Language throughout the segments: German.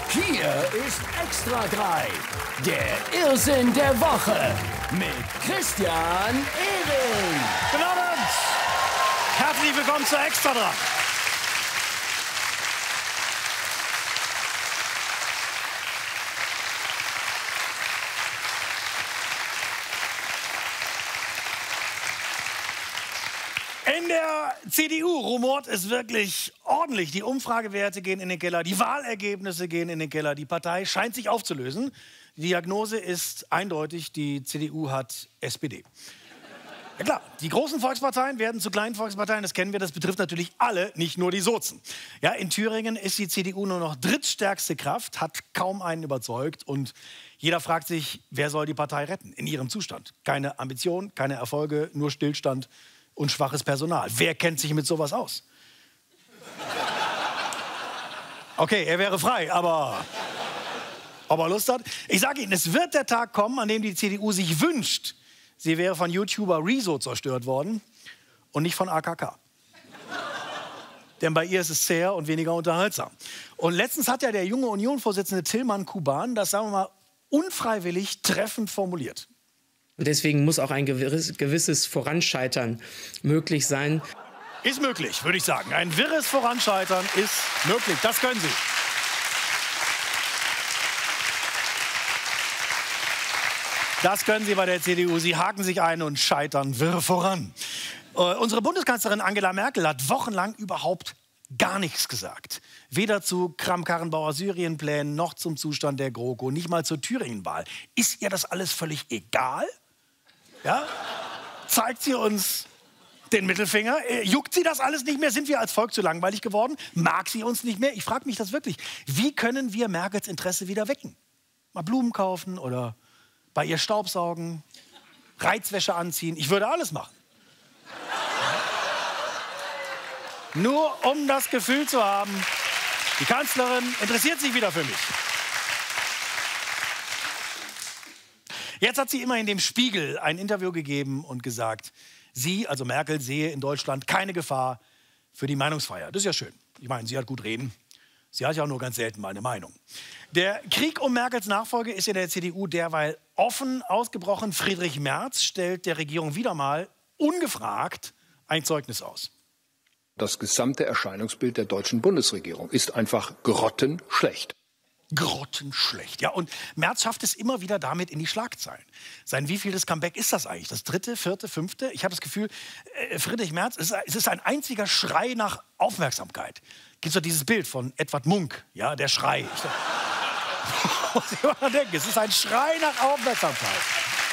Hier ist Extra 3, der Irrsinn der Woche mit Christian Ehring. Guten Abend! Herzlich willkommen zu Extra 3. In der CDU rumort es wirklich ordentlich. Die Umfragewerte gehen in den Keller, die Wahlergebnisse gehen in den Keller. Die Partei scheint sich aufzulösen. Die Diagnose ist eindeutig, die CDU hat SPD. Ja klar, die großen Volksparteien werden zu kleinen Volksparteien, das kennen wir, das betrifft natürlich alle, nicht nur die Sozen. Ja, in Thüringen ist die CDU nur noch drittstärkste Kraft, hat kaum einen überzeugt und jeder fragt sich, wer soll die Partei retten in ihrem Zustand? Keine Ambition, keine Erfolge, nur Stillstand und schwaches Personal. Wer kennt sich mit sowas aus? Okay, er wäre frei, aber ob er Lust hat? Ich sage Ihnen, es wird der Tag kommen, an dem die CDU sich wünscht, sie wäre von YouTuber Rezo zerstört worden und nicht von AKK. Denn bei ihr ist es zäher und weniger unterhaltsam. Und letztens hat ja der junge Union-Vorsitzende Tilman Kuban das, sagen wir mal, unfreiwillig treffend formuliert. Und deswegen muss auch ein gewisses Voranscheitern möglich sein. Ist möglich, würde ich sagen. Ein wirres Voranscheitern ist möglich. Das können Sie. Das können Sie bei der CDU. Sie haken sich ein und scheitern wirr voran. Unsere Bundeskanzlerin Angela Merkel hat wochenlang überhaupt gar nichts gesagt. Weder zu Kramp-Karrenbauer Syrien-Plänen noch zum Zustand der GroKo, nicht mal zur Thüringen-Wahl. Ist ihr das alles völlig egal? Ja? Zeigt sie uns den Mittelfinger? Juckt sie das alles nicht mehr? Sind wir als Volk zu langweilig geworden? Mag sie uns nicht mehr? Ich frage mich das wirklich. Wie können wir Merkels Interesse wieder wecken? Mal Blumen kaufen oder bei ihr Staubsaugen, Reizwäsche anziehen. Ich würde alles machen. Nur um das Gefühl zu haben, die Kanzlerin interessiert sich wieder für mich. Jetzt hat sie immerhin dem Spiegel ein Interview gegeben und gesagt, sie, also Merkel, sehe in Deutschland keine Gefahr für die Meinungsfreiheit. Das ist ja schön. Ich meine, sie hat gut reden. Sie hat ja auch nur ganz selten mal eine Meinung. Der Krieg um Merkels Nachfolge ist in der CDU derweil offen ausgebrochen. Friedrich Merz stellt der Regierung wieder mal ungefragt ein Zeugnis aus. Das gesamte Erscheinungsbild der deutschen Bundesregierung ist einfach grottenschlecht. Grottenschlecht. Ja, und Merz schafft es immer wieder damit in die Schlagzeilen. Sein wievieltes Comeback ist das eigentlich? Das dritte, vierte, fünfte? Ich habe das Gefühl, Friedrich Merz, es ist ein einziger Schrei nach Aufmerksamkeit. Gibt es doch dieses Bild von Edvard Munch, ja, der Schrei. Muss ich mal denken, es ist ein Schrei nach Aufmerksamkeit.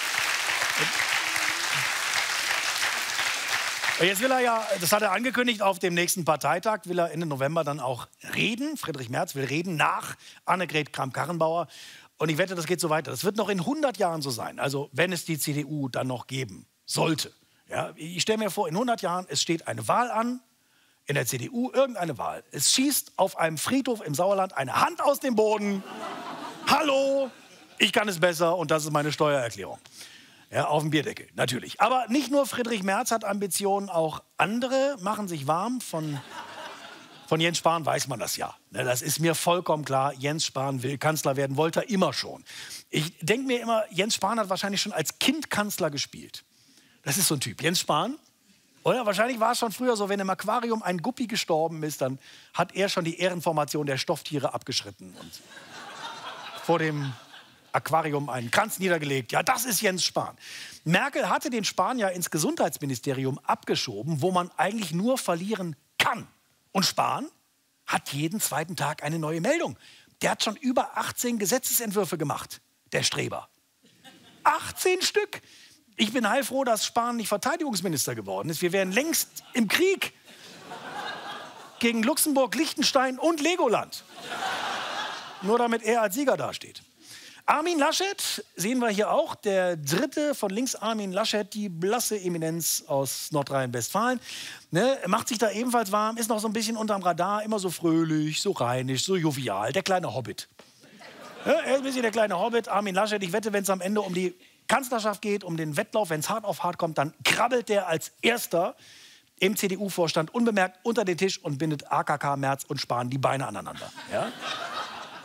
Jetzt will er ja, das hat er angekündigt, auf dem nächsten Parteitag will er Ende November dann auch reden. Friedrich Merz will reden nach Annegret Kramp-Karrenbauer. Und ich wette, das geht so weiter. Das wird noch in 100 Jahren so sein. Also wenn es die CDU dann noch geben sollte. Ja, ich stelle mir vor, in 100 Jahren, es steht eine Wahl an, in der CDU irgendeine Wahl. Es schießt auf einem Friedhof im Sauerland eine Hand aus dem Boden. Hallo, ich kann es besser und das ist meine Steuererklärung. Ja, auf dem Bierdeckel, natürlich. Aber nicht nur Friedrich Merz hat Ambitionen, auch andere machen sich warm. Von Jens Spahn weiß man das ja. Das ist mir vollkommen klar. Jens Spahn will Kanzler werden, wollte er immer schon. Ich denke mir immer, Jens Spahn hat wahrscheinlich schon als Kind Kanzler gespielt. Das ist so ein Typ. Jens Spahn, oder? Wahrscheinlich war es schon früher so, wenn im Aquarium ein Guppi gestorben ist, dann hat er schon die Ehrenformation der Stofftiere abgeschritten und vor dem Aquarium einen Kranz niedergelegt. Ja, das ist Jens Spahn. Merkel hatte den Spahn ja ins Gesundheitsministerium abgeschoben, wo man eigentlich nur verlieren kann. Und Spahn hat jeden zweiten Tag eine neue Meldung. Der hat schon über 18 Gesetzesentwürfe gemacht, der Streber. 18 Stück. Ich bin heilfroh, dass Spahn nicht Verteidigungsminister geworden ist. Wir wären längst im Krieg gegen Luxemburg, Liechtenstein und Legoland. Nur damit er als Sieger dasteht. Armin Laschet sehen wir hier auch, der dritte von links, Armin Laschet, die blasse Eminenz aus Nordrhein-Westfalen. Ne, macht sich da ebenfalls warm, ist noch so ein bisschen unterm Radar, immer so fröhlich, so rheinisch, so jovial, der kleine Hobbit. Ja, er ist ein bisschen der kleine Hobbit, Armin Laschet. Ich wette, wenn es am Ende um die Kanzlerschaft geht, um den Wettlauf, wenn es hart auf hart kommt, dann krabbelt der als Erster im CDU-Vorstand unbemerkt unter den Tisch und bindet AKK, Merz und Spahn die Beine aneinander. Ja?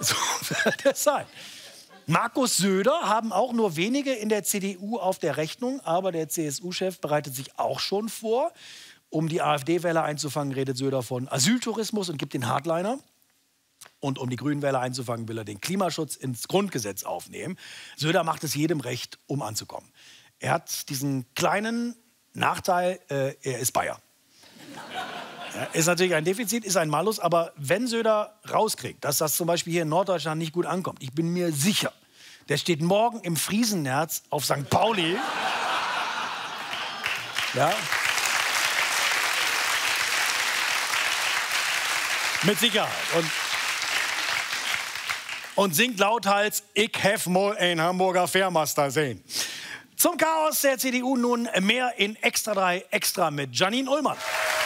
So wird es sein. Markus Söder haben auch nur wenige in der CDU auf der Rechnung, aber der CSU-Chef bereitet sich auch schon vor. Um die AfD-Wähler einzufangen, redet Söder von Asyltourismus und gibt den Hardliner. Und um die Grünen-Wähler einzufangen, will er den Klimaschutz ins Grundgesetz aufnehmen. Söder macht es jedem recht, um anzukommen. Er hat diesen kleinen Nachteil, er ist Bayer. Ja, ist natürlich ein Defizit, ist ein Malus, aber wenn Söder rauskriegt, dass das zum Beispiel hier in Norddeutschland nicht gut ankommt, ich bin mir sicher, der steht morgen im Friesennerz auf St. Pauli. Ja. Mit Sicherheit. Und singt lauthals, ich hef mal ein Hamburger Fährmaster sehen. Zum Chaos der CDU nun mehr in Extra 3 Extra mit Janine Ullmann.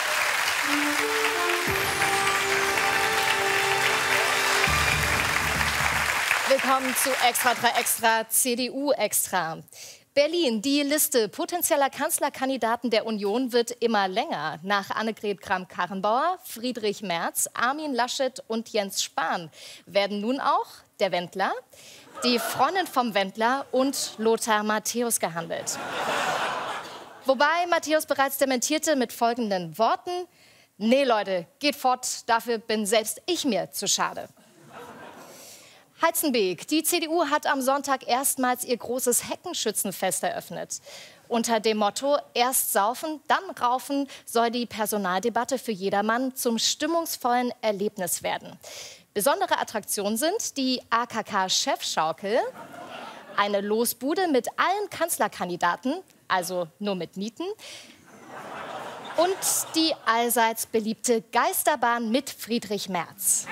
Willkommen zu Extra 3 Extra, CDU Extra. Berlin, die Liste potenzieller Kanzlerkandidaten der Union wird immer länger. Nach Annegret Kramp-Karrenbauer, Friedrich Merz, Armin Laschet und Jens Spahn werden nun auch der Wendler, die Freundin vom Wendler und Lothar Matthäus gehandelt. Wobei Matthäus bereits dementierte mit folgenden Worten: Nee, Leute, geht fort, dafür bin selbst ich mir zu schade. Heizenbeek. Die CDU hat am Sonntag erstmals ihr großes Heckenschützenfest eröffnet. Unter dem Motto Erst saufen, dann raufen soll die Personaldebatte für jedermann zum stimmungsvollen Erlebnis werden. Besondere Attraktionen sind die AKK-Chefschaukel, eine Losbude mit allen Kanzlerkandidaten, also nur mit Nieten, und die allseits beliebte Geisterbahn mit Friedrich Merz.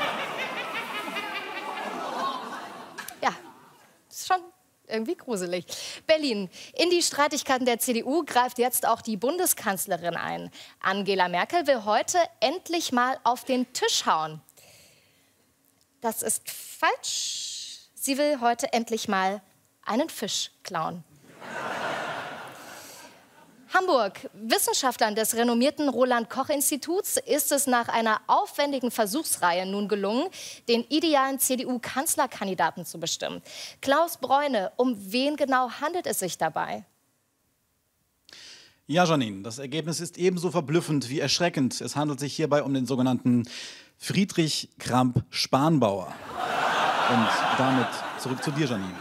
Ja, ist schon irgendwie gruselig. Berlin. In die Streitigkeiten der CDU greift jetzt auch die Bundeskanzlerin ein. Angela Merkel will heute endlich mal auf den Tisch hauen. Das ist falsch. Sie will heute endlich mal einen Fisch klauen. Hamburg. Wissenschaftlern des renommierten Roland-Koch-Instituts ist es nach einer aufwendigen Versuchsreihe nun gelungen, den idealen CDU-Kanzlerkandidaten zu bestimmen. Klaus Bräune, um wen genau handelt es sich dabei? Ja, Janine, das Ergebnis ist ebenso verblüffend wie erschreckend. Es handelt sich hierbei um den sogenannten Friedrich Kramp-Spanbauer. Und damit zurück zu dir, Janine.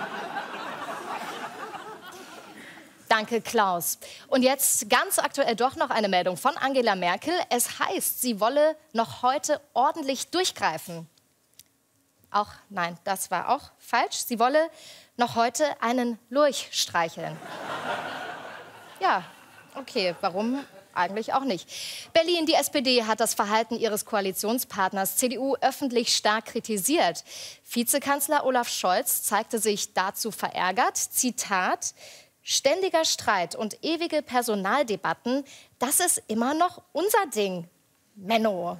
Danke, Klaus. Und jetzt ganz aktuell doch noch eine Meldung von Angela Merkel. Es heißt, sie wolle noch heute ordentlich durchgreifen. Nein, das war auch falsch. Sie wolle noch heute einen Lurch streicheln. Ja, okay, warum eigentlich auch nicht? Berlin, die SPD hat das Verhalten ihres Koalitionspartners CDU öffentlich stark kritisiert. Vizekanzler Olaf Scholz zeigte sich dazu verärgert. Zitat: Ständiger Streit und ewige Personaldebatten, das ist immer noch unser Ding. Menno.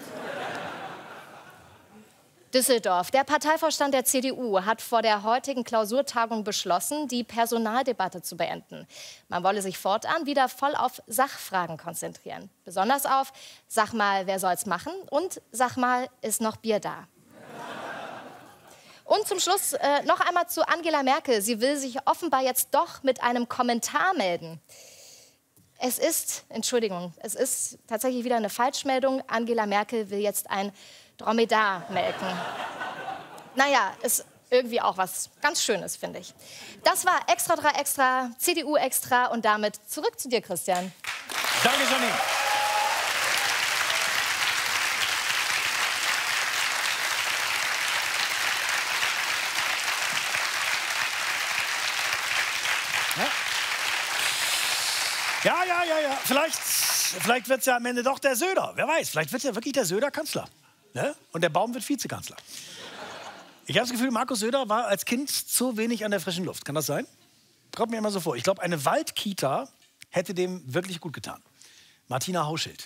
Düsseldorf. Der Parteivorstand der CDU hat vor der heutigen Klausurtagung beschlossen, die Personaldebatte zu beenden. Man wolle sich fortan wieder voll auf Sachfragen konzentrieren. Besonders auf: Sag mal, wer soll's machen? Und sag mal, ist noch Bier da? Und zum Schluss noch einmal zu Angela Merkel. Sie will sich offenbar jetzt doch mit einem Kommentar melden. Es ist tatsächlich wieder eine Falschmeldung. Angela Merkel will jetzt ein Dromedar melken. Naja, ist irgendwie auch was ganz Schönes, finde ich. Das war Extra 3 Extra, CDU Extra, und damit zurück zu dir, Christian. Danke, Janine. Ja. Vielleicht wird es ja am Ende doch der Söder. Wer weiß, vielleicht wird ja wirklich der Söder Kanzler. Ne? Und der Baum wird Vizekanzler. Ich habe das Gefühl, Markus Söder war als Kind zu wenig an der frischen Luft. Kann das sein? Kommt mir immer so vor. Ich glaube, eine Waldkita hätte dem wirklich gut getan. Martina Hauschild.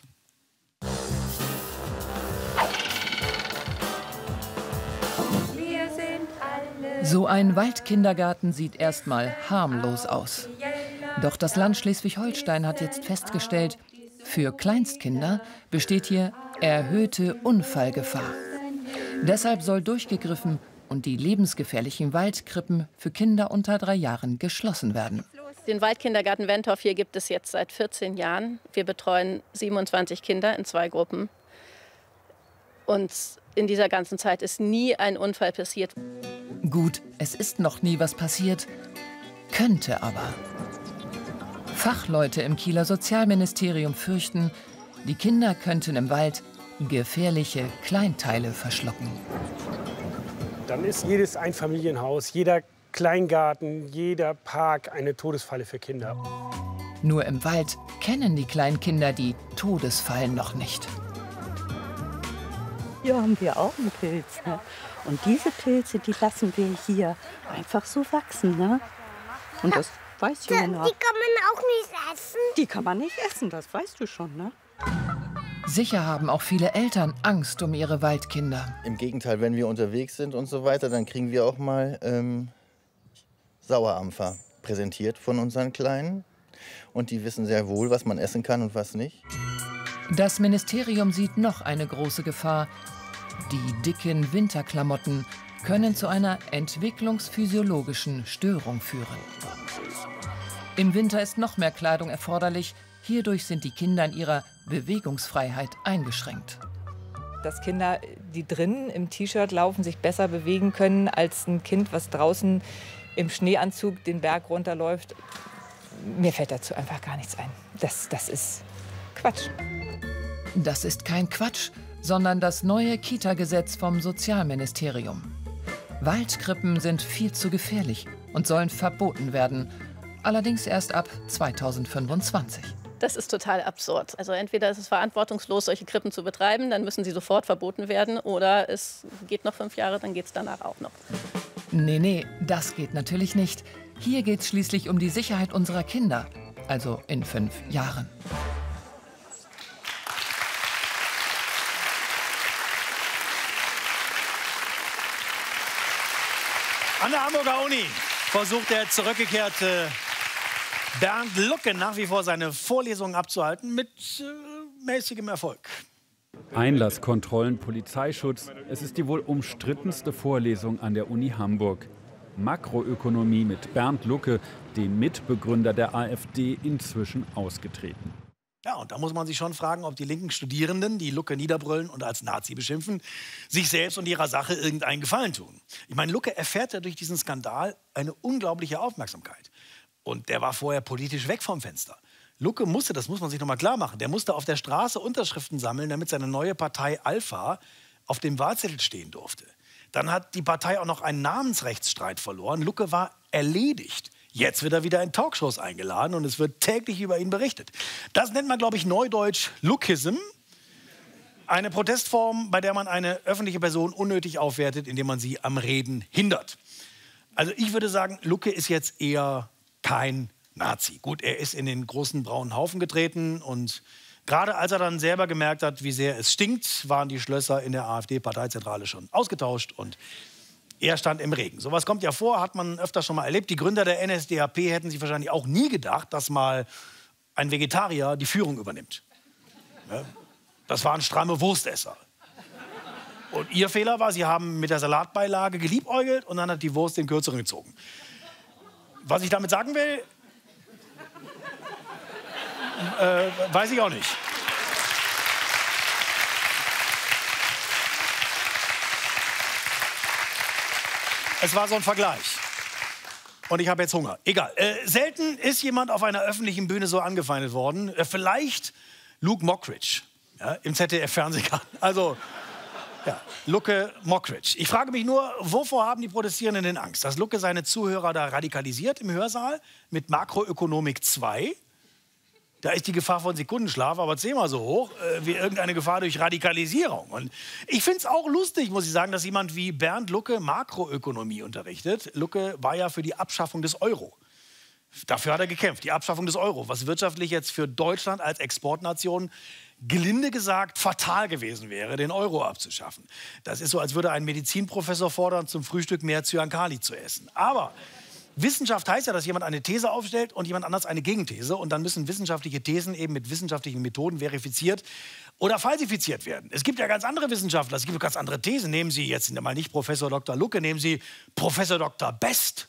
So ein Waldkindergarten sieht erstmal harmlos aus. Doch das Land Schleswig-Holstein hat jetzt festgestellt, für Kleinstkinder besteht hier erhöhte Unfallgefahr. Deshalb soll durchgegriffen und die lebensgefährlichen Waldkrippen für Kinder unter 3 Jahren geschlossen werden. Den Waldkindergarten Wentorf hier gibt es jetzt seit 14 Jahren. Wir betreuen 27 Kinder in 2 Gruppen. Und in dieser ganzen Zeit ist nie ein Unfall passiert. Gut, es ist noch nie was passiert, könnte aber. Fachleute im Kieler Sozialministerium fürchten, die Kinder könnten im Wald gefährliche Kleinteile verschlucken. Dann ist jedes Einfamilienhaus, jeder Kleingarten, jeder Park eine Todesfalle für Kinder. Nur im Wald kennen die Kleinkinder die Todesfallen noch nicht. Hier haben wir auch einen Pilz. Ne? Und diese Pilze, die lassen wir hier einfach so wachsen. Ne? Und das weiß Jona. Die kann man auch nicht essen? Die kann man nicht essen, das weißt du schon, ne? Sicher haben auch viele Eltern Angst um ihre Waldkinder. Im Gegenteil, wenn wir unterwegs sind und so weiter, dann kriegen wir auch mal Sauerampfer präsentiert von unseren Kleinen. Und die wissen sehr wohl, was man essen kann und was nicht. Das Ministerium sieht noch eine große Gefahr. Die dicken Winterklamotten können zu einer entwicklungsphysiologischen Störung führen. Im Winter ist noch mehr Kleidung erforderlich. Hierdurch sind die Kinder in ihrer Bewegungsfreiheit eingeschränkt. Dass Kinder, die drinnen im T-Shirt laufen, sich besser bewegen können als ein Kind, was draußen im Schneeanzug den Berg runterläuft. Mir fällt dazu einfach gar nichts ein. Das ist Quatsch. Das ist kein Quatsch, sondern das neue Kita-Gesetz vom Sozialministerium. Waldkrippen sind viel zu gefährlich und sollen verboten werden. Allerdings erst ab 2025. Das ist total absurd. Also entweder ist es verantwortungslos, solche Krippen zu betreiben, dann müssen sie sofort verboten werden, oder es geht noch 5 Jahre, dann geht es danach auch noch. Nee, das geht natürlich nicht. Hier geht es schließlich um die Sicherheit unserer Kinder, also in 5 Jahren. An der Hamburger Uni versucht der zurückgekehrte Bernd Lucke nach wie vor seine Vorlesungen abzuhalten, mit mäßigem Erfolg. Einlasskontrollen, Polizeischutz. Es ist die wohl umstrittenste Vorlesung an der Uni Hamburg. Makroökonomie mit Bernd Lucke, dem Mitbegründer der AfD, inzwischen ausgetreten. Ja, und da muss man sich schon fragen, ob die linken Studierenden, die Lucke niederbrüllen und als Nazi beschimpfen, sich selbst und ihrer Sache irgendeinen Gefallen tun. Ich meine, Lucke erfährt ja durch diesen Skandal eine unglaubliche Aufmerksamkeit. Und der war vorher politisch weg vom Fenster. Lucke musste, das muss man sich noch mal klar machen, der musste auf der Straße Unterschriften sammeln, damit seine neue Partei Alpha auf dem Wahlzettel stehen durfte. Dann hat die Partei auch noch einen Namensrechtsstreit verloren. Lucke war erledigt. Jetzt wird er wieder in Talkshows eingeladen und es wird täglich über ihn berichtet. Das nennt man, glaube ich, neudeutsch Luckism. Eine Protestform, bei der man eine öffentliche Person unnötig aufwertet, indem man sie am Reden hindert. Also ich würde sagen, Lucke ist jetzt eher kein Nazi. Gut, er ist in den großen braunen Haufen getreten und gerade als er dann selber gemerkt hat, wie sehr es stinkt, waren die Schlösser in der AfD-Parteizentrale schon ausgetauscht und er stand im Regen. Sowas kommt ja vor, hat man öfter schon mal erlebt. Die Gründer der NSDAP hätten sich wahrscheinlich auch nie gedacht, dass mal ein Vegetarier die Führung übernimmt. Ja, das waren stramme Wurstesser. Und ihr Fehler war, sie haben mit der Salatbeilage geliebäugelt und dann hat die Wurst den Kürzeren gezogen. Was ich damit sagen will, weiß ich auch nicht. Es war so ein Vergleich. Und ich habe jetzt Hunger. Egal. Selten ist jemand auf einer öffentlichen Bühne so angefeindet worden. Vielleicht Luke Mockridge, ja, im ZDF-Fernsehgarten. Also, ja, Lucke Mockridge. Ich frage mich nur, wovor haben die Protestierenden denn Angst? Dass Lucke seine Zuhörer da radikalisiert im Hörsaal mit Makroökonomik 2? Da ist die Gefahr von Sekundenschlaf aber 10-mal so hoch wie irgendeine Gefahr durch Radikalisierung. Und ich finde es auch lustig, muss ich sagen, dass jemand wie Bernd Lucke Makroökonomie unterrichtet. Lucke war ja für die Abschaffung des Euro. Dafür hat er gekämpft, die Abschaffung des Euro, was wirtschaftlich jetzt für Deutschland als Exportnation gelinde gesagt fatal gewesen wäre, den Euro abzuschaffen. Das ist so, als würde ein Medizinprofessor fordern, zum Frühstück mehr Zyankali zu essen. Aber Wissenschaft heißt ja, dass jemand eine These aufstellt und jemand anders eine Gegenthese. Und dann müssen wissenschaftliche Thesen eben mit wissenschaftlichen Methoden verifiziert oder falsifiziert werden. Es gibt ja ganz andere Wissenschaftler, es gibt ganz andere Thesen. Nehmen Sie jetzt mal nicht Professor Dr. Lucke, nehmen Sie Professor Dr. Best.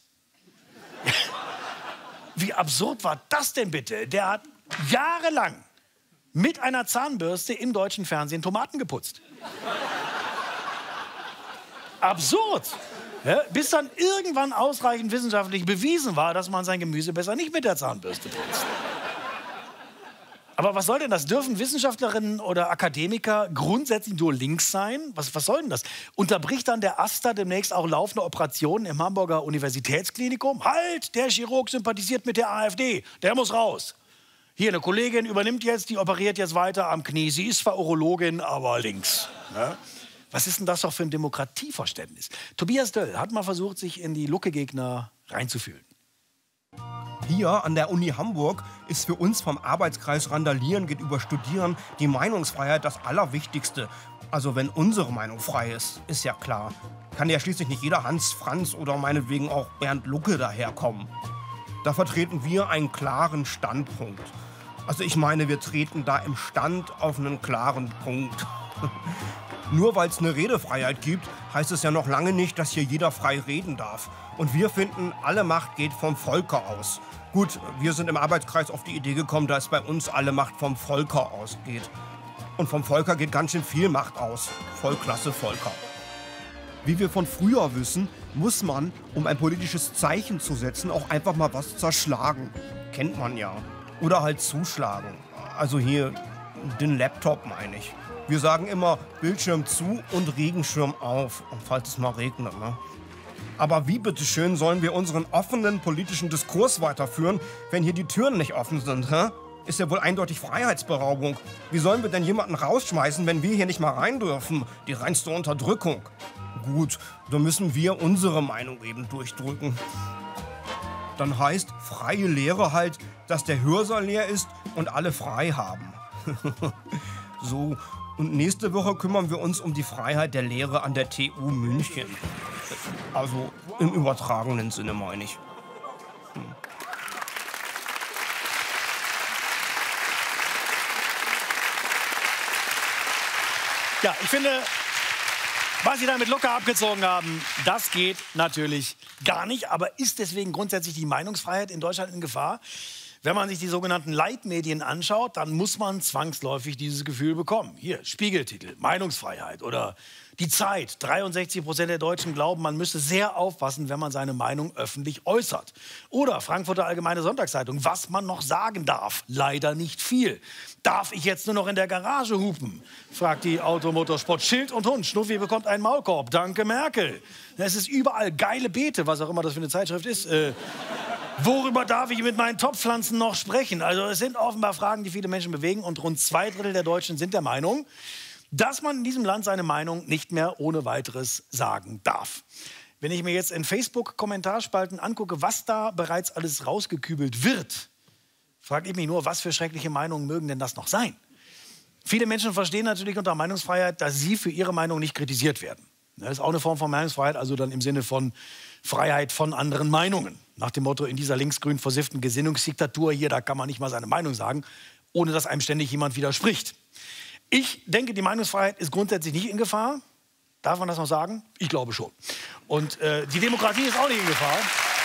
Wie absurd war das denn bitte? Der hat jahrelang mit einer Zahnbürste im deutschen Fernsehen Tomaten geputzt. Absurd! Ja, bis dann irgendwann ausreichend wissenschaftlich bewiesen war, dass man sein Gemüse besser nicht mit der Zahnbürste putzt. Aber was soll denn das? Dürfen Wissenschaftlerinnen oder Akademiker grundsätzlich nur links sein? Was soll denn das? Unterbricht dann der AStA demnächst auch laufende Operationen im Hamburger Universitätsklinikum? Halt, der Chirurg sympathisiert mit der AfD, der muss raus. Hier, eine Kollegin übernimmt jetzt, die operiert jetzt weiter am Knie. Sie ist zwar Urologin, aber links. Ja? Was ist denn das doch für ein Demokratieverständnis? Tobias Döll hat mal versucht, sich in die Lucke-Gegner reinzufühlen. Hier an der Uni Hamburg ist für uns vom Arbeitskreis Randalieren geht über Studieren die Meinungsfreiheit das Allerwichtigste. Also wenn unsere Meinung frei ist ja klar. Kann ja schließlich nicht jeder Hans Franz oder meinetwegen auch Bernd Lucke daherkommen. Da vertreten wir einen klaren Standpunkt. Also ich meine, wir treten da im Stand auf einen klaren Punkt. Nur weil es eine Redefreiheit gibt, heißt es ja noch lange nicht, dass hier jeder frei reden darf. Und wir finden, alle Macht geht vom Volke aus. Gut, wir sind im Arbeitskreis auf die Idee gekommen, dass bei uns alle Macht vom Volker ausgeht. Und vom Volker geht ganz schön viel Macht aus. Vollklasse Volker. Wie wir von früher wissen, muss man, um ein politisches Zeichen zu setzen, auch einfach mal was zerschlagen. Kennt man ja. Oder halt zuschlagen. Also hier den Laptop meine ich. Wir sagen immer Bildschirm zu und Regenschirm auf, falls es mal regnet. Ne? Aber wie bitteschön sollen wir unseren offenen politischen Diskurs weiterführen, wenn hier die Türen nicht offen sind? Hä? Ist ja wohl eindeutig Freiheitsberaubung. Wie sollen wir denn jemanden rausschmeißen, wenn wir hier nicht mal rein dürfen? Die reinste Unterdrückung. Gut, dann müssen wir unsere Meinung eben durchdrücken. Dann heißt freie Lehre halt, dass der Hörsaal leer ist und alle frei haben. So. Und nächste Woche kümmern wir uns um die Freiheit der Lehre an der TU München. Also im übertragenen Sinne meine ich. Ja, ich finde, was Sie da mit Lucke abgezogen haben, das geht natürlich gar nicht. Aber ist deswegen grundsätzlich die Meinungsfreiheit in Deutschland in Gefahr? Wenn man sich die sogenannten Leitmedien anschaut, dann muss man zwangsläufig dieses Gefühl bekommen. Hier, Spiegeltitel, Meinungsfreiheit oder die Zeit. 63% der Deutschen glauben, man müsse sehr aufpassen, wenn man seine Meinung öffentlich äußert. Oder Frankfurter Allgemeine Sonntagszeitung, was man noch sagen darf. Leider nicht viel. Darf ich jetzt nur noch in der Garage hupen? Fragt die Automotorsport. Schild und Hund. Schnuffi bekommt einen Maulkorb. Danke, Merkel. Es ist überall geile Beete, was auch immer das für eine Zeitschrift ist. Worüber darf ich mit meinen Topfpflanzen noch sprechen? Also es sind offenbar Fragen, die viele Menschen bewegen. Und rund 2/3 der Deutschen sind der Meinung, dass man in diesem Land seine Meinung nicht mehr ohne weiteres sagen darf. Wenn ich mir jetzt in Facebook-Kommentarspalten angucke, was da bereits alles rausgekübelt wird, frage ich mich nur, was für schreckliche Meinungen mögen denn das noch sein? Viele Menschen verstehen natürlich unter Meinungsfreiheit, dass sie für ihre Meinung nicht kritisiert werden. Das ist auch eine Form von Meinungsfreiheit, also dann im Sinne von Freiheit von anderen Meinungen. Nach dem Motto, in dieser linksgrün versifften Gesinnungsdiktatur hier, da kann man nicht mal seine Meinung sagen, ohne dass einem ständig jemand widerspricht. Ich denke, die Meinungsfreiheit ist grundsätzlich nicht in Gefahr. Darf man das noch sagen? Ich glaube schon. Und die Demokratie ist auch nicht in Gefahr.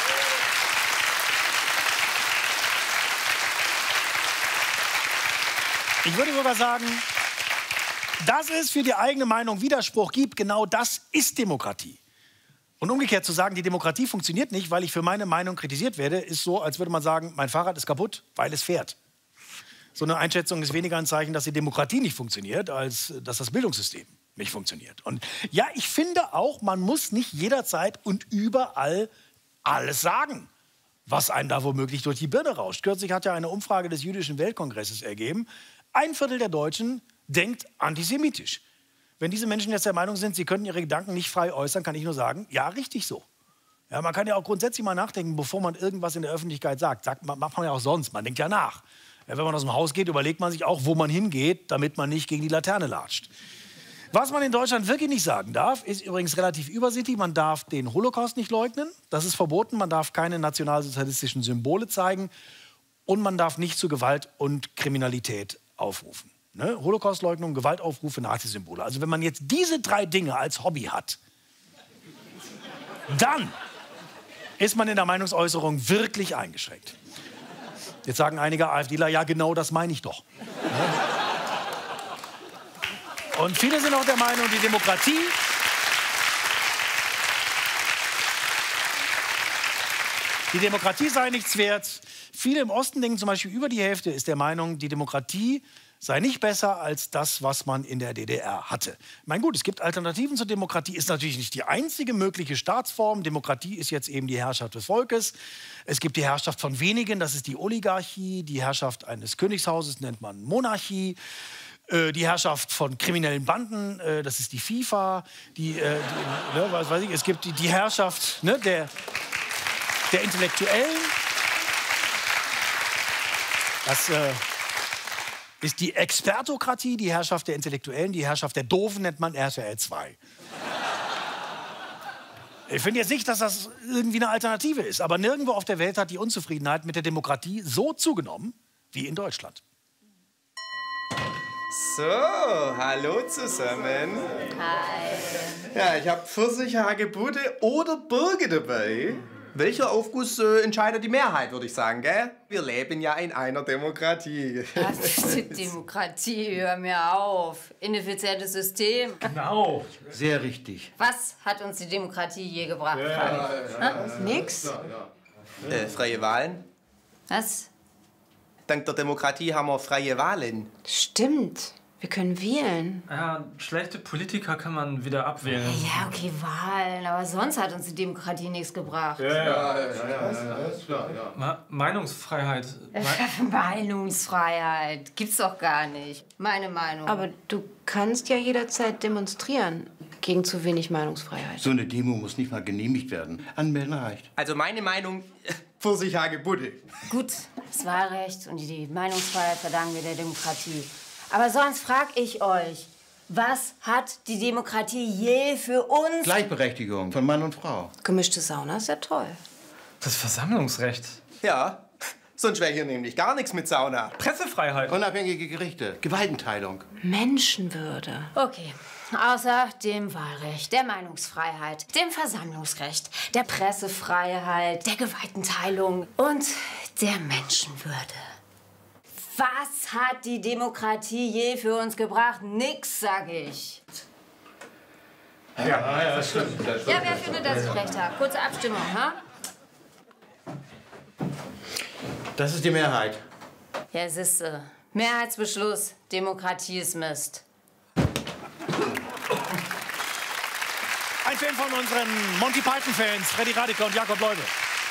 Ich würde sogar sagen, dass es für die eigene Meinung Widerspruch gibt, genau das ist Demokratie. Und umgekehrt zu sagen, die Demokratie funktioniert nicht, weil ich für meine Meinung kritisiert werde, ist so, als würde man sagen, mein Fahrrad ist kaputt, weil es fährt. So eine Einschätzung ist weniger ein Zeichen, dass die Demokratie nicht funktioniert, als dass das Bildungssystem nicht funktioniert. Und ja, ich finde auch, man muss nicht jederzeit und überall alles sagen, was einem da womöglich durch die Birne rauscht. Kürzlich hat ja eine Umfrage des Jüdischen Weltkongresses ergeben, 1/4 der Deutschen denkt antisemitisch. Wenn diese Menschen jetzt der Meinung sind, sie können ihre Gedanken nicht frei äußern, kann ich nur sagen, ja, richtig so. Ja, man kann ja auch grundsätzlich mal nachdenken, bevor man irgendwas in der Öffentlichkeit sagt. Macht man ja auch sonst, man denkt ja nach. Ja, wenn man aus dem Haus geht, überlegt man sich auch, wo man hingeht, damit man nicht gegen die Laterne latscht. Was man in Deutschland wirklich nicht sagen darf, ist übrigens relativ übersichtlich. Man darf den Holocaust nicht leugnen. Das ist verboten. Man darf keine nationalsozialistischen Symbole zeigen. Und man darf nicht zu Gewalt und Kriminalität aufrufen. Ne? Holocaustleugnung, Gewaltaufrufe, Nazi-Symbole. Also wenn man jetzt diese 3 Dinge als Hobby hat, dann ist man in der Meinungsäußerung wirklich eingeschränkt. Jetzt sagen einige AfDler, ja genau das meine ich doch. Und viele sind auch der Meinung, die Demokratie sei nichts wert. Viele im Osten denken, zum Beispiel über die Hälfte ist der Meinung, die Demokratie sei nicht besser als das, was man in der DDR hatte. Ich meine, gut, es gibt Alternativen zur Demokratie, ist natürlich nicht die einzige mögliche Staatsform. Demokratie ist jetzt eben die Herrschaft des Volkes. Es gibt die Herrschaft von wenigen, das ist die Oligarchie. Die Herrschaft eines Königshauses nennt man Monarchie. Die Herrschaft von kriminellen Banden, das ist die FIFA. Was weiß ich, es gibt die Herrschaft, ne, der Intellektuellen. Das ist die Expertokratie, die Herrschaft der Intellektuellen. Die Herrschaft der Doofen nennt man RTL 2. Ich finde jetzt nicht, dass das irgendwie eine Alternative ist. Aber nirgendwo auf der Welt hat die Unzufriedenheit mit der Demokratie so zugenommen wie in Deutschland. So, hallo zusammen. Hi. Ja, ich habe Pfirsich, Hagebutte oder Birke dabei. Welcher Aufguss entscheidet die Mehrheit, würde ich sagen, gell? Wir leben ja in einer Demokratie. Demokratie, hör mir auf. Ineffizientes System. Genau. Sehr richtig. Was hat uns die Demokratie je gebracht? Nix? Freie Wahlen. Was? Dank der Demokratie haben wir freie Wahlen. Stimmt. Wir können wählen. Ja, schlechte Politiker kann man wieder abwählen. Ja, okay, Wahlen. Aber sonst hat uns die Demokratie nichts gebracht. Ja, ist klar, ja. Meinungsfreiheit. Meinungsfreiheit. Gibt's doch gar nicht. Meine Meinung. Aber du kannst ja jederzeit demonstrieren gegen zu wenig Meinungsfreiheit. So eine Demo muss nicht mal genehmigt werden. Anmelden reicht. Also meine Meinung, Pfirsich, Hagebutte. Gut, das Wahlrecht und die Meinungsfreiheit verdanken wir der Demokratie. Aber sonst frag ich euch, was hat die Demokratie je für uns? Gleichberechtigung von Mann und Frau. Gemischte Sauna ist ja toll. Das Versammlungsrecht. Ja, sonst wäre hier nämlich gar nichts mit Sauna. Pressefreiheit. Unabhängige Gerichte. Gewaltenteilung. Menschenwürde. Okay. Außer dem Wahlrecht, der Meinungsfreiheit, dem Versammlungsrecht, der Pressefreiheit, der Gewaltenteilung und der Menschenwürde. Was hat die Demokratie je für uns gebracht? Nix, sag ich. Ja, das stimmt. Ja, wer findet, dass ich recht habe? Kurze Abstimmung, ha? Das ist die Mehrheit. Ja, siehste. Mehrheitsbeschluss. Demokratie ist Mist. Ein Fan von unseren Monty Python-Fans, Freddy Radiker und Jakob Leube.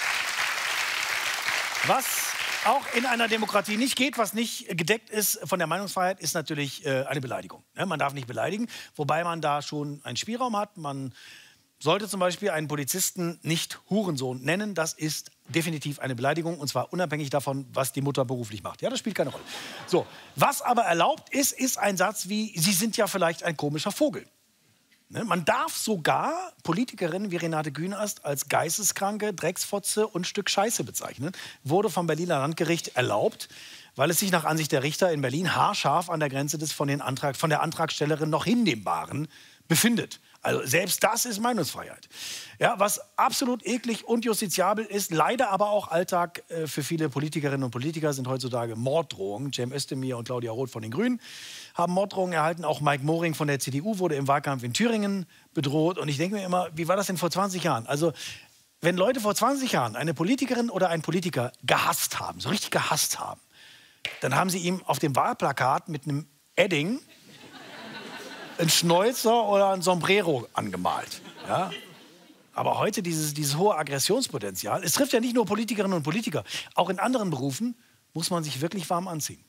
Was auch in einer Demokratie nicht geht, was nicht gedeckt ist von der Meinungsfreiheit, ist natürlich eine Beleidigung. Man darf nicht beleidigen, wobei man da schon einen Spielraum hat. Man sollte zum Beispiel einen Polizisten nicht Hurensohn nennen. Das ist definitiv eine Beleidigung, und zwar unabhängig davon, was die Mutter beruflich macht. Ja, das spielt keine Rolle. So, was aber erlaubt ist, ist ein Satz wie, Sie sind ja vielleicht ein komischer Vogel. Man darf sogar Politikerinnen wie Renate Künast als geisteskranke Drecksfotze und Stück Scheiße bezeichnen. Wurde vom Berliner Landgericht erlaubt, weil es sich nach Ansicht der Richter in Berlin haarscharf an der Grenze des von der Antragstellerin noch Hinnehmbaren befindet. Also selbst das ist Meinungsfreiheit. Ja, was absolut eklig und justiziabel ist, leider aber auch Alltag für viele Politikerinnen und Politiker, sind heutzutage Morddrohungen. Cem Özdemir und Claudia Roth von den Grünen haben Morddrohungen erhalten. Auch Mike Moring von der CDU wurde im Wahlkampf in Thüringen bedroht. Und ich denke mir immer, wie war das denn vor 20 Jahren? Also wenn Leute vor 20 Jahren eine Politikerin oder einen Politiker gehasst haben, so richtig gehasst haben, dann haben sie ihm auf dem Wahlplakat mit einem Edding ein Schnäuzer oder ein Sombrero angemalt. Ja? Aber heute dieses hohe Aggressionspotenzial, es trifft ja nicht nur Politikerinnen und Politiker, auch in anderen Berufen muss man sich wirklich warm anziehen.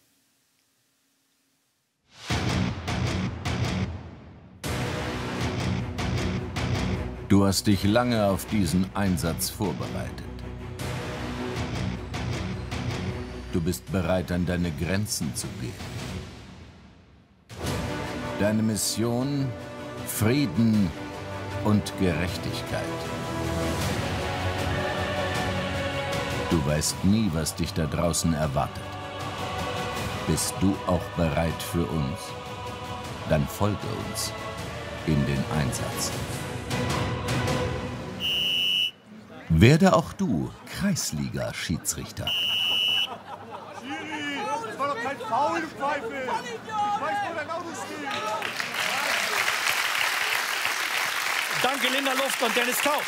Du hast dich lange auf diesen Einsatz vorbereitet. Du bist bereit, an deine Grenzen zu gehen. Deine Mission: Frieden und Gerechtigkeit. Du weißt nie, was dich da draußen erwartet. Bist du auch bereit für uns? Dann folge uns in den Einsatz. Werde auch du Kreisliga-Schiedsrichter. Das war doch kein Foul, du Pfeife! Ich weiß, wo dein Auto steht! Danke, Linda Luft und Dennis Kaub.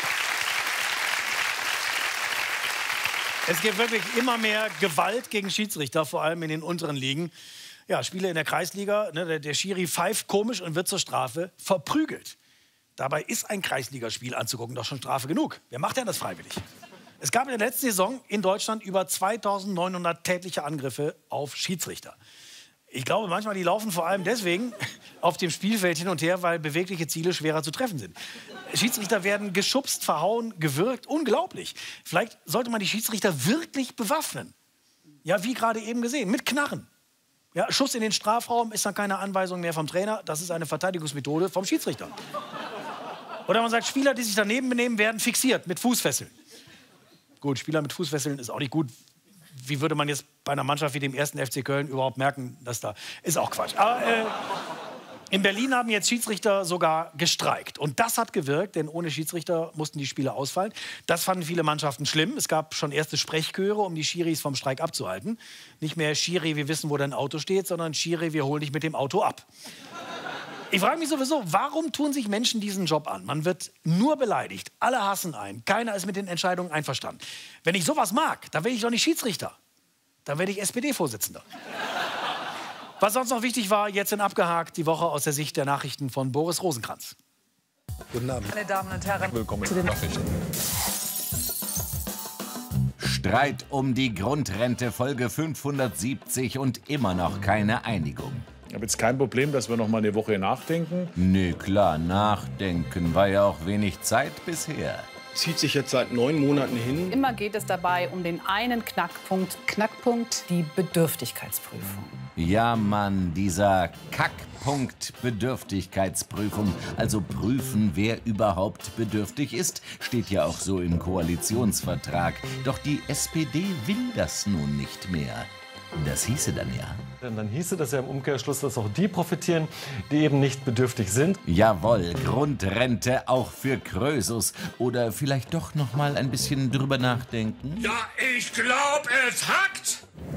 Es gibt wirklich immer mehr Gewalt gegen Schiedsrichter, vor allem in den unteren Ligen. Ja, Spiele in der Kreisliga, ne, der Schiri pfeift komisch und wird zur Strafe verprügelt. Dabei ist ein Kreisligaspiel anzugucken doch schon Strafe genug. Wer macht denn das freiwillig? Es gab in der letzten Saison in Deutschland über 2900 tätliche Angriffe auf Schiedsrichter. Ich glaube manchmal, die laufen vor allem deswegen auf dem Spielfeld hin und her, weil bewegliche Ziele schwerer zu treffen sind. Schiedsrichter werden geschubst, verhauen, gewürgt. Unglaublich. Vielleicht sollte man die Schiedsrichter wirklich bewaffnen. Ja, wie gerade eben gesehen, mit Knarren. Ja, Schuss in den Strafraum ist dann keine Anweisung mehr vom Trainer. Das ist eine Verteidigungsmethode vom Schiedsrichter. Oder man sagt, Spieler, die sich daneben benehmen, werden fixiert mit Fußfesseln. Gut, Spieler mit Fußfesseln ist auch nicht gut. Wie würde man jetzt bei einer Mannschaft wie dem 1. FC Köln überhaupt merken, dass da... Ist auch Quatsch. Aber in Berlin haben jetzt Schiedsrichter sogar gestreikt. Und das hat gewirkt, denn ohne Schiedsrichter mussten die Spiele ausfallen. Das fanden viele Mannschaften schlimm. Es gab schon erste Sprechchöre, um die Schiris vom Streik abzuhalten. Nicht mehr Schiri, wir wissen, wo dein Auto steht, sondern Schiri, wir holen dich mit dem Auto ab. Ich frage mich sowieso, warum tun sich Menschen diesen Job an? Man wird nur beleidigt, alle hassen einen, keiner ist mit den Entscheidungen einverstanden. Wenn ich sowas mag, dann werde ich doch nicht Schiedsrichter. Dann werde ich SPD-Vorsitzender. Was sonst noch wichtig war, jetzt sind abgehakt die Woche aus der Sicht der Nachrichten von Boris Rosenkranz. Guten Abend. Meine Damen und Herren, willkommen zu den Nachrichten. Streit um die Grundrente, Folge 570 und immer noch keine Einigung. Ich habe jetzt kein Problem, dass wir noch mal eine Woche nachdenken. Nö, klar, nachdenken war ja auch wenig Zeit bisher. Zieht sich jetzt seit 9 Monaten hin. immer geht es dabei um den einen Knackpunkt, die Bedürftigkeitsprüfung. Ja, Mann, dieser Kackpunkt Bedürftigkeitsprüfung. Also prüfen, wer überhaupt bedürftig ist, steht ja auch so im Koalitionsvertrag. Doch die SPD will das nun nicht mehr. Das hieße dann ja. Dann hieße das ja im Umkehrschluss, dass auch die profitieren, die eben nicht bedürftig sind. Jawohl, Grundrente auch für Krösus. Oder vielleicht doch noch mal ein bisschen drüber nachdenken? Ja, ich glaub, es hackt!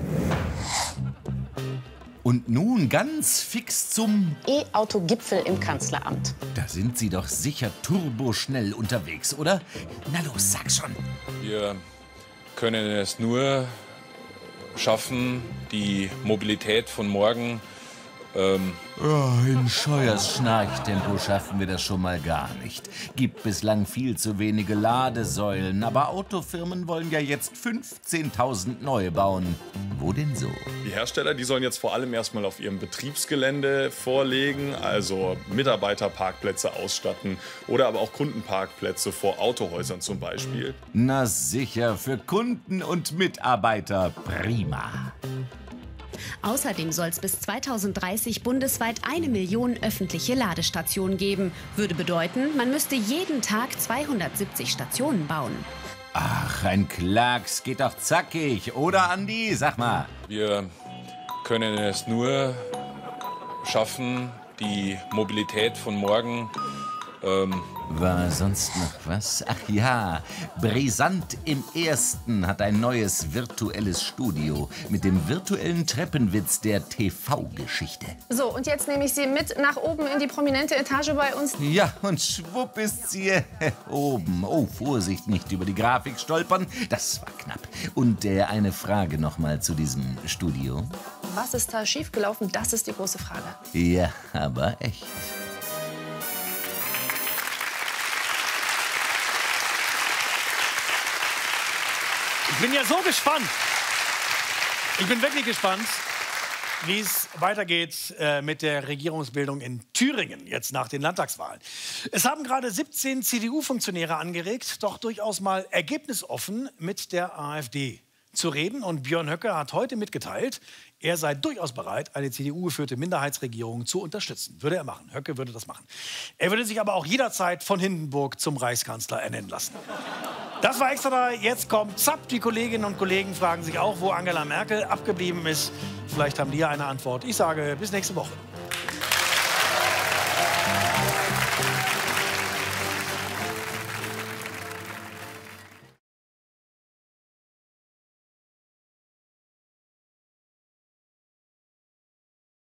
Und nun ganz fix zum E-Auto-Gipfel im Kanzleramt. Da sind Sie doch sicher turboschnell unterwegs, oder? Na los, sag schon. Wir können es nur schaffen, die Mobilität von morgen. In Scheuers Schnarchtempo schaffen wir das schon mal gar nicht. Gibt bislang viel zu wenige Ladesäulen, aber Autofirmen wollen ja jetzt 15.000 neu bauen. Wo denn so? Die Hersteller, die sollen jetzt vor allem erstmal auf ihrem Betriebsgelände vorlegen, also Mitarbeiterparkplätze ausstatten oder aber auch Kundenparkplätze vor Autohäusern zum Beispiel. Na sicher, für Kunden und Mitarbeiter prima. Außerdem soll es bis 2030 bundesweit 1 Million öffentliche Ladestationen geben. Würde bedeuten, man müsste jeden Tag 270 Stationen bauen. Ach, ein Klacks geht doch zackig, oder Andi? Sag mal. Wir können es nur schaffen, die Mobilität von morgen. War sonst noch was? Ach ja, Brisant im Ersten hat ein neues virtuelles Studio mit dem virtuellen Treppenwitz der TV-Geschichte. So, und jetzt nehme ich Sie mit nach oben in die prominente Etage bei uns. Ja, und schwupp ist sie oben. Oh, Vorsicht, nicht über die Grafik stolpern. Das war knapp. Und eine Frage noch mal zu diesem Studio. Was ist da schiefgelaufen? Das ist die große Frage. Ja, aber echt. Ich bin ja so gespannt. Ich bin wirklich gespannt, wie es weitergeht mit der Regierungsbildung in Thüringen, jetzt nach den Landtagswahlen. Es haben gerade 17 CDU-Funktionäre angeregt, doch durchaus mal ergebnisoffen mit der AfD zu reden. Und Björn Höcke hat heute mitgeteilt, er sei durchaus bereit, eine CDU-geführte Minderheitsregierung zu unterstützen. Würde er machen. Höcke würde das machen. Er würde sich aber auch jederzeit von Hindenburg zum Reichskanzler ernennen lassen. Das war Extra 3. Jetzt kommt Zapp. Die Kolleginnen und Kollegen fragen sich auch, wo Angela Merkel abgeblieben ist. Vielleicht haben die ja eine Antwort. Ich sage, bis nächste Woche.